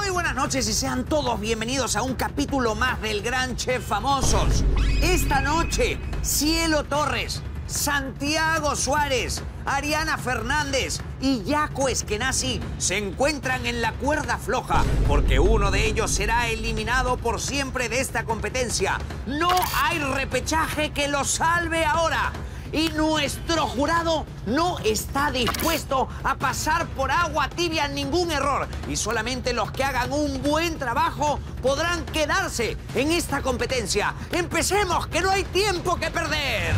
Muy buenas noches y sean todos bienvenidos a un capítulo más del Gran Chef Famosos. Esta noche, Cielo Torres, Santiago Suárez, Ariana Fernández y Yaco Eskenazi se encuentran en la cuerda floja porque uno de ellos será eliminado por siempre de esta competencia. No hay repechaje que lo salve ahora. Y nuestro jurado no está dispuesto a pasar por agua tibia ningún error. Y solamente los que hagan un buen trabajo podrán quedarse en esta competencia. ¡Empecemos, que no hay tiempo que perder!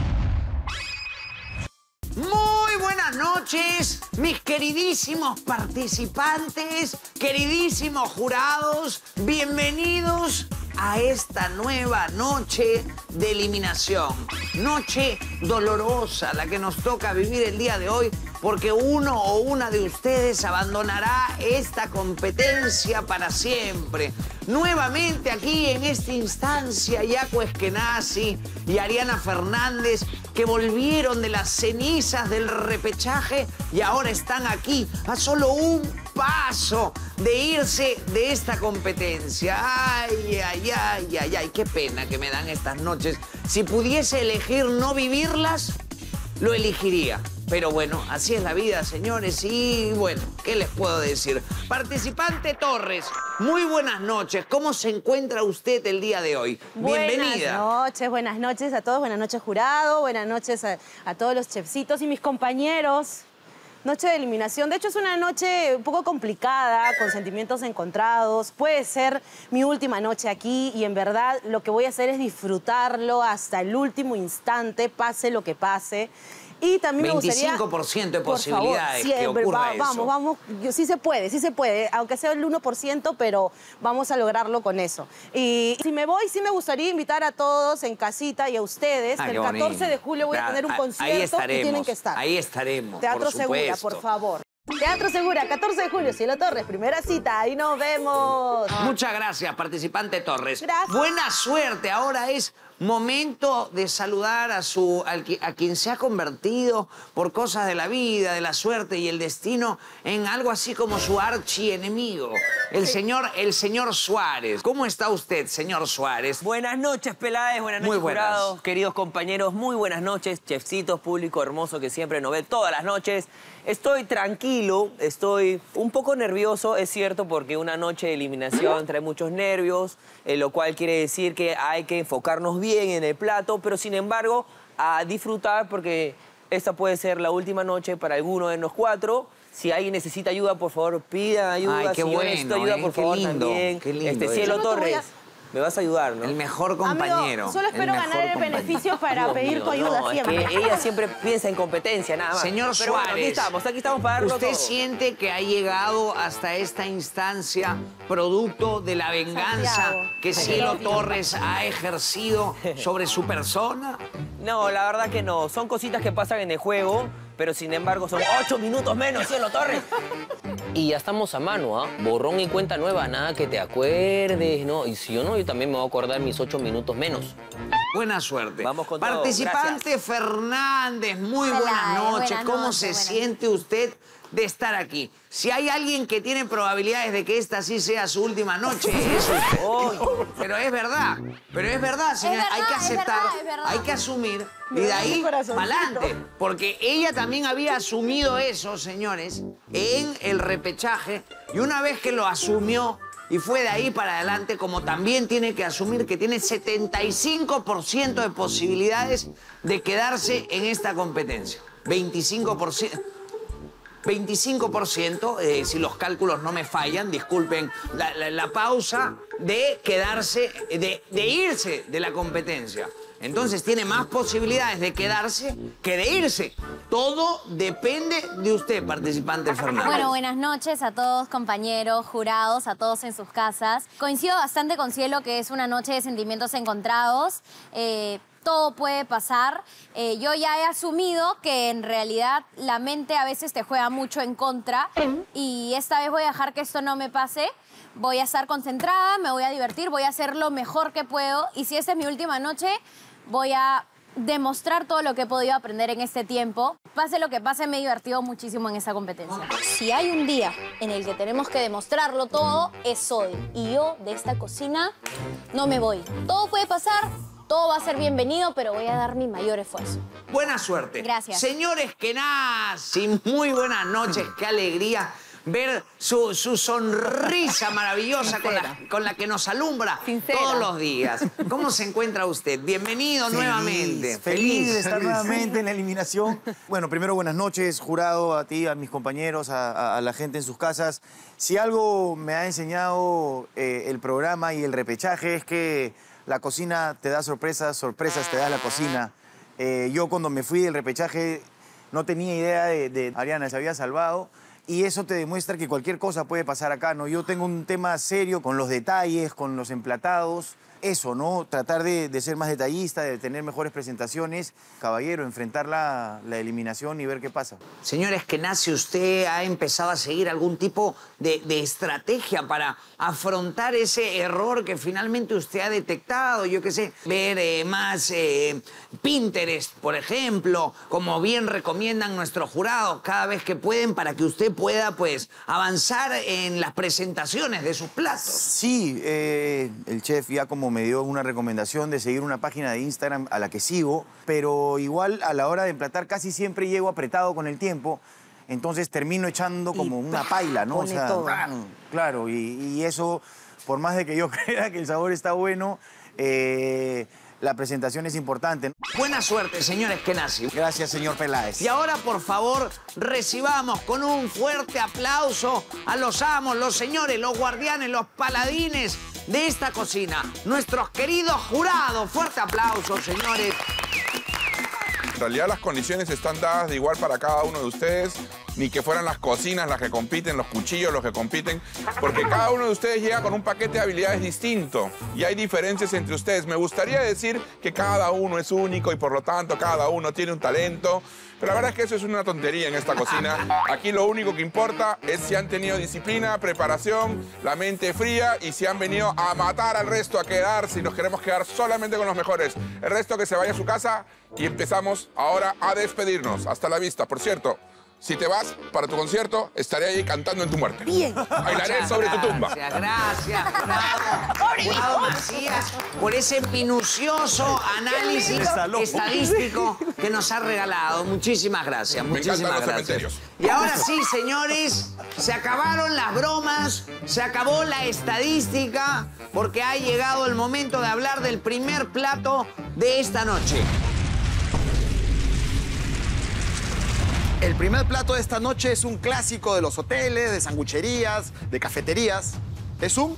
Muy buenas noches, mis queridísimos participantes, queridísimos jurados. Bienvenidos a esta nueva noche de eliminación. Noche dolorosa la que nos toca vivir el día de hoy porque uno o una de ustedes abandonará esta competencia para siempre. Nuevamente aquí en esta instancia, Yaco Eskenazi y Ariana Fernández, que volvieron de las cenizas del repechaje y ahora están aquí a solo un paso de irse de esta competencia. Ay, ay, ay, ay, ay, qué pena que me dan estas noches. Si pudiese elegir no vivirlas, lo elegiría. Pero bueno, así es la vida, señores, y bueno, ¿qué les puedo decir? Participante Torres, muy buenas noches. ¿Cómo se encuentra usted el día de hoy? Bienvenida. Buenas noches a todos, buenas noches jurado, buenas noches a todos los chefcitos y mis compañeros. Noche de eliminación. De hecho, es una noche un poco complicada, con sentimientos encontrados. Puede ser mi última noche aquí y en verdad lo que voy a hacer es disfrutarlo hasta el último instante, pase lo que pase. Y también me gustaría... 25% de posibilidades favor, que ocurra eso. Vamos, sí se puede, aunque sea el 1%, pero vamos a lograrlo con eso. Y si me voy, sí me gustaría invitar a todos en casita y a ustedes, que el 14 de julio voy a tener un concierto y tienen que estar. Ahí estaremos, Teatro por supuesto. Segura, por favor. Teatro Segura, 14 de julio, Cielo Torres, primera cita, ahí nos vemos. Muchas gracias, participante Torres. Gracias. Buena suerte, ahora es momento de saludar a quien se ha convertido por cosas de la vida, de la suerte y el destino en algo así como su archienemigo, el señor Suárez. ¿Cómo está usted, señor Suárez? Buenas noches, Peláez, buenas noches, jurados, queridos compañeros, muy buenas noches, chefcitos, público hermoso que siempre nos ve todas las noches. Estoy tranquilo, estoy un poco nervioso, es cierto, porque una noche de eliminación trae muchos nervios, lo cual quiere decir que hay que enfocarnos bien en el plato, pero sin embargo, a disfrutar porque esta puede ser la última noche para alguno de los cuatro. Si alguien necesita ayuda, por favor, pida ayuda. Ay, qué si bueno, yo necesito ayuda, por favor, lindo, también. qué lindo Cielo Torres, me vas a ayudar, ¿no? El mejor compañero. Amigo, solo espero ganar el beneficio para pedir tu ayuda no, siempre. Es que ella siempre piensa en competencia, nada más. Señor Pero bueno, Suárez, aquí estamos para darlo ¿usted todo. siente que ha llegado hasta esta instancia producto de la venganza Santiago. que Cielo Torres ha ejercido sobre su persona? No, la verdad que no. Son cositas que pasan en el juego, pero sin embargo son 8 minutos menos, Cielo Torres. Y ya estamos a mano, ¿ah? Borrón y cuenta nueva, nada que te acuerdes, ¿no? Y si yo no, yo también me voy a acordar mis 8 minutos menos. Buena suerte. Vamos con todo, Participante gracias. Fernández, muy Hola, buenas noches. buenas ¿Cómo noches, se buenas siente usted de estar aquí? Si hay alguien que tiene probabilidades de que esta sí sea su última noche, es usted. Pero es verdad, señor. verdad, hay que aceptar, es verdad. hay que asumir y de ahí Mi corazoncito. para adelante. Porque ella también había asumido eso, señores, en el repechaje. Y una vez que lo asumió y fue de ahí para adelante, como también tiene que asumir que tiene 75% de posibilidades de quedarse en esta competencia. 25%. 25%, si los cálculos no me fallan, disculpen la pausa, de quedarse, de irse de la competencia. Entonces tiene más posibilidades de quedarse que de irse. Todo depende de usted, participante Fernández. Bueno, buenas noches a todos, compañeros, jurados, a todos en sus casas. Coincido bastante con Cielo que es una noche de sentimientos encontrados. Todo puede pasar. Yo ya he asumido que en realidad la mente a veces te juega mucho en contra y esta vez voy a dejar que esto no me pase. Voy a estar concentrada, me voy a divertir, voy a hacer lo mejor que puedo y si esta es mi última noche, voy a demostrar todo lo que he podido aprender en este tiempo. Pase lo que pase, me he divertido muchísimo en esa competencia. Si hay un día en el que tenemos que demostrarlo todo, es hoy. Y yo de esta cocina no me voy. Todo puede pasar, todo va a ser bienvenido, pero voy a dar mi mayor esfuerzo. Buena suerte. Gracias. Señores Eskenazi, muy buenas noches, qué alegría ver su sonrisa maravillosa con la que nos alumbra todos los días. ¿Cómo se encuentra usted? Bienvenido nuevamente. Feliz de estar nuevamente en la eliminación. Bueno, primero buenas noches, jurado, a ti, a mis compañeros, a la gente en sus casas. Si algo me ha enseñado el programa y el repechaje es que la cocina te da sorpresas, sorpresas te da la cocina. Yo cuando me fui del repechaje no tenía idea de Ariana, se había salvado. Y eso te demuestra que cualquier cosa puede pasar acá, ¿no? Yo tengo un tema serio con los detalles, con los emplatados. Eso, ¿no? Tratar de ser más detallista, de tener mejores presentaciones. Caballero, enfrentar la eliminación y ver qué pasa. Señor Eskenazi, ¿usted ha empezado a seguir algún tipo de estrategia para afrontar ese error que finalmente usted ha detectado? Yo qué sé, ver más Pinterest, por ejemplo, como bien recomiendan nuestros jurados cada vez que pueden para que usted pueda, pues, avanzar en las presentaciones de sus platos. Sí, el chef ya como me dio una recomendación de seguir una página de Instagram a la que sigo, pero igual a la hora de emplatar casi siempre llego apretado con el tiempo, entonces termino echando como una paila, ¿no? O sea, ¡bam! Claro, y eso, por más de que yo crea que el sabor está bueno, la presentación es importante. Buena suerte, señor Eskenazi. Gracias, señor Peláez. Y ahora, por favor, recibamos con un fuerte aplauso a los amos, los señores, los guardianes, los paladines de esta cocina. Nuestros queridos jurados. Fuerte aplauso, señores. En realidad las condiciones están dadas de igual para cada uno de ustedes, ni que fueran las cocinas las que compiten, los cuchillos los que compiten, porque cada uno de ustedes llega con un paquete de habilidades distinto y hay diferencias entre ustedes. Me gustaría decir que cada uno es único y por lo tanto cada uno tiene un talento, pero la verdad es que eso es una tontería en esta cocina. Aquí lo único que importa es si han tenido disciplina, preparación, la mente fría y si han venido a matar al resto, a quedar, si nos queremos quedar solamente con los mejores. El resto que se vaya a su casa y empezamos ahora a despedirnos. Hasta la vista. Por cierto, si te vas para tu concierto, estaré ahí cantando en tu muerte. Bien. Bailaré sobre tu tumba. Gracias, jurado Macías, por ese minucioso análisis estadístico que nos ha regalado. Muchísimas gracias, muchísimas gracias. Y ahora sí, señores, se acabaron las bromas, se acabó la estadística, porque ha llegado el momento de hablar del primer plato de esta noche. El primer plato de esta noche es un clásico de los hoteles, de sangucherías, de cafeterías. Es un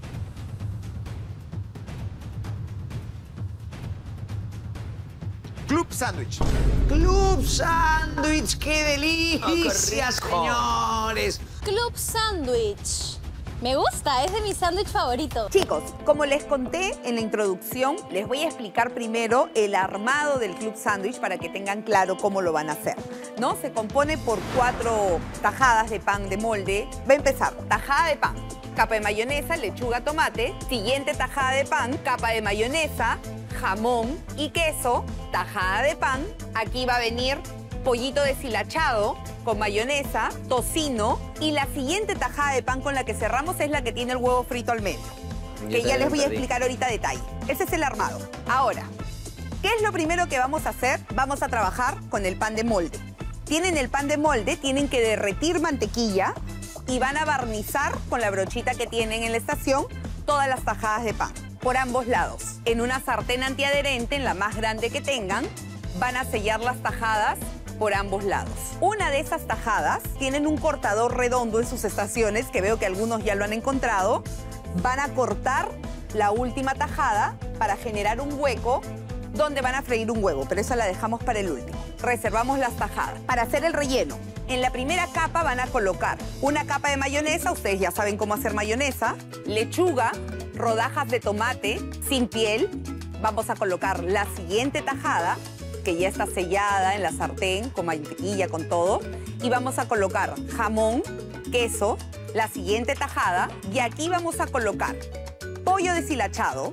Club Sándwich. Club Sándwich, qué delicia, señores. Club Sándwich. Me gusta, es de mi sándwich favorito. Chicos, como les conté en la introducción, les voy a explicar primero el armado del Club Sándwich para que tengan claro cómo lo van a hacer, ¿no? Se compone por 4 tajadas de pan de molde. Va a empezar, tajada de pan, capa de mayonesa, lechuga, tomate. Siguiente tajada de pan, capa de mayonesa, jamón y queso, tajada de pan. Aquí va a venir pollito deshilachado con mayonesa, tocino y la siguiente tajada de pan con la que cerramos es la que tiene el huevo frito al medio, que ya les voy a explicar ahorita a detalle. Ese es el armado. Ahora, ¿qué es lo primero que vamos a hacer? Vamos a trabajar con el pan de molde. Tienen el pan de molde, tienen que derretir mantequilla y van a barnizar con la brochita que tienen en la estación todas las tajadas de pan por ambos lados. En una sartén antiadherente, en la más grande que tengan, van a sellar las tajadas por ambos lados. Una de esas tajadas tienen un cortador redondo en sus estaciones, que veo que algunos ya lo han encontrado. Van a cortar la última tajada para generar un hueco donde van a freír un huevo, pero esa la dejamos para el último. Reservamos las tajadas. Para hacer el relleno, en la primera capa van a colocar una capa de mayonesa, ustedes ya saben cómo hacer mayonesa, lechuga, rodajas de tomate sin piel. Vamos a colocar la siguiente tajada, que ya está sellada en la sartén, con mantequilla, con todo. Y vamos a colocar jamón, queso, la siguiente tajada. Y aquí vamos a colocar pollo deshilachado,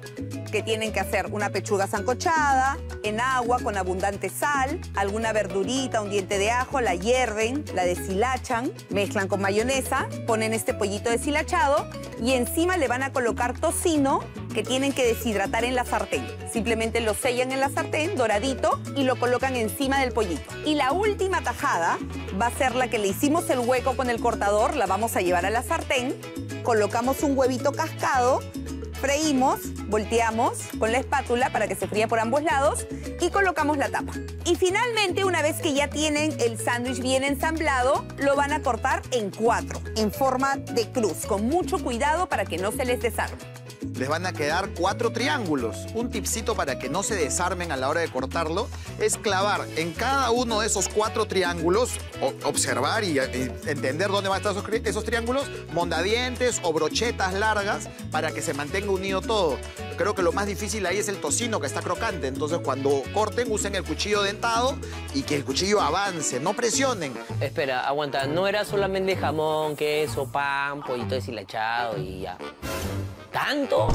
que tienen que hacer una pechuga sancochada, en agua con abundante sal, alguna verdurita, un diente de ajo, la hierven, la deshilachan, mezclan con mayonesa, ponen este pollito deshilachado y encima le van a colocar tocino que tienen que deshidratar en la sartén. Simplemente lo sellan en la sartén, doradito, y lo colocan encima del pollito. Y la última tajada va a ser la que le hicimos el hueco con el cortador, la vamos a llevar a la sartén, colocamos un huevito cascado, freímos, volteamos con la espátula para que se fría por ambos lados y colocamos la tapa. Y finalmente, una vez que ya tienen el sándwich bien ensamblado, lo van a cortar en 4, en forma de cruz, con mucho cuidado para que no se les desarme. Les van a quedar 4 triángulos. Un tipcito para que no se desarmen a la hora de cortarlo es clavar en cada uno de esos 4 triángulos, observar y entender dónde van a estar esos triángulos, mondadientes o brochetas largas para que se mantenga unido todo. Creo que lo más difícil ahí es el tocino que está crocante. Entonces, cuando corten, usen el cuchillo dentado y que el cuchillo avance, no presionen. Espera, aguanta. No era solamente jamón, queso, pan, pollito deshilachado y ya. ¿Tanto?